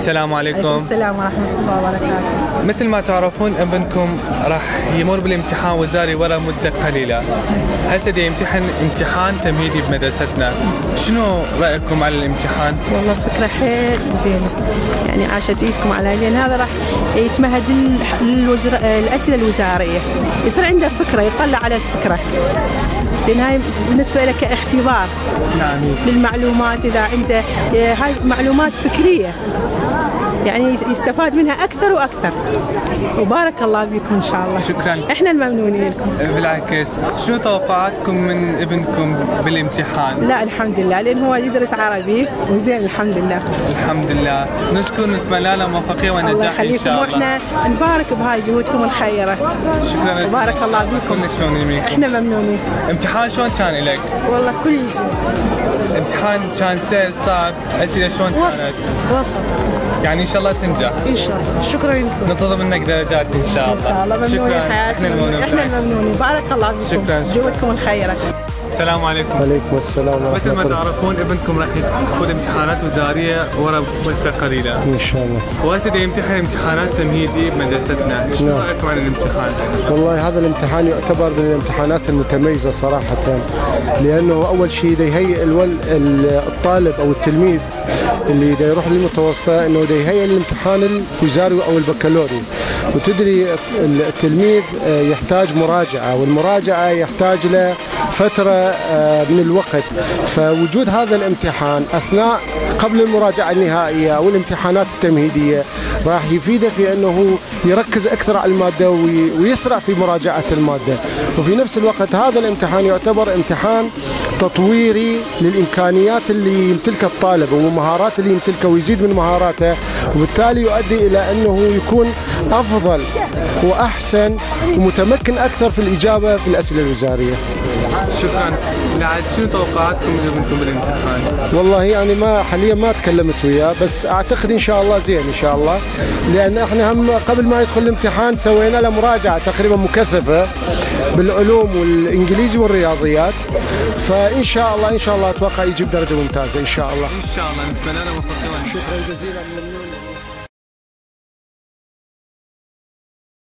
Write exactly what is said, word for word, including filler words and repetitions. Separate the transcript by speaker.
Speaker 1: السلام عليكم.
Speaker 2: السلام ورحمة الله وبركاته.
Speaker 1: مثل ما تعرفون ابنكم راح يمر بالامتحان وزاري ورا مدة قليلة. هسه دي يمتحن امتحان تمهيدي بمدرستنا، شنو رأيكم على الامتحان؟
Speaker 2: والله فكرة حيل زينة، يعني عاشت ايدكم على، لأن هذا راح يتمهد للأسئلة الوزارية، يصير عنده فكرة، يطلع على الفكرة، لأن هاي بالنسبة لك اختبار.
Speaker 1: نعم.
Speaker 2: للمعلومات، إذا عنده هاي معلومات فكرية يعني يستفاد منها أكثر وأكثر. وبارك الله بكم إن شاء الله.
Speaker 1: شكرا.
Speaker 2: إحنا الممنونين لكم.
Speaker 1: بالعكس، شو توقعاتكم من ابنكم بالامتحان؟
Speaker 2: لا الحمد لله، لأن هو يدرس عربي وزين الحمد لله.
Speaker 1: الحمد لله، نشكر نتمنى له موفقية ونجاح
Speaker 2: الله
Speaker 1: إن شاء الله.
Speaker 2: وإحنا نبارك بهاي جهودكم الخيرة.
Speaker 1: شكرا.
Speaker 2: وبارك الله بكم.
Speaker 1: شلون يميكم؟
Speaker 2: إحنا ممنونين.
Speaker 1: امتحان شلون كان لك؟
Speaker 2: والله كل شيء.
Speaker 1: امتحان كان سهل صعب؟ أسئلة شلون كانت؟
Speaker 2: وصل.
Speaker 1: يعني إن شاء الله تنجح.
Speaker 2: إن شاء الله. شكرا لكم.
Speaker 1: ننتظر منك درجات إن شاء الله.
Speaker 2: إن شاء الله. ممنونين حياتي. إحنا الممنونين. بارك الله بكم.
Speaker 1: شكرا.
Speaker 2: جهودكم الخيرة.
Speaker 1: السلام عليكم.
Speaker 3: وعليكم السلام ورحمة الله.
Speaker 1: مثل ما تعرفون ابنكم راح يدخل امتحانات وزارية ورا فترة قليلة.
Speaker 3: إن شاء الله.
Speaker 1: وهسه دا يمتحن امتحانات تمهيدي بمدرستنا، شو
Speaker 3: نعم.
Speaker 1: رأيكم عن الامتحان؟
Speaker 3: والله هذا الامتحان يعتبر من الامتحانات المتميزة صراحة، لأنه أول شيء دا يهيئ الطالب أو التلميذ اللي دا يروح للمتوسطة إنه دا يهيئ الامتحان الوزاري أو البكالوري. وتدري التلميذ يحتاج مراجعة، والمراجعة يحتاج له فترة من الوقت، فوجود هذا الامتحان أثناء قبل المراجعة النهائية أو الامتحانات التمهيدية راح يفيده في أنه يركز أكثر على المادة ويسرع في مراجعة المادة. وفي نفس الوقت هذا الامتحان يعتبر امتحان تطويري للإمكانيات اللي يمتلكها الطالب والمهارات اللي يمتلكها، ويزيد من مهاراته، وبالتالي يؤدي إلى أنه يكون أفضل وأحسن ومتمكن أكثر في الإجابة في الأسئلة الوزارية.
Speaker 1: شكرا. لعد شنو توقعاتكم منكم بالامتحان؟
Speaker 3: والله يعني ما حاليا ما تكلمت وياه، بس اعتقد ان شاء الله زين ان شاء الله، لان احنا هم قبل ما يدخل الامتحان سوينا له مراجعه تقريبا مكثفه بالعلوم والانجليزي والرياضيات، فان شاء الله ان شاء الله اتوقع يجيب درجه ممتازه ان شاء الله.
Speaker 1: ان شاء الله نتمنى له موفقيه.
Speaker 3: شكرا جزيلا.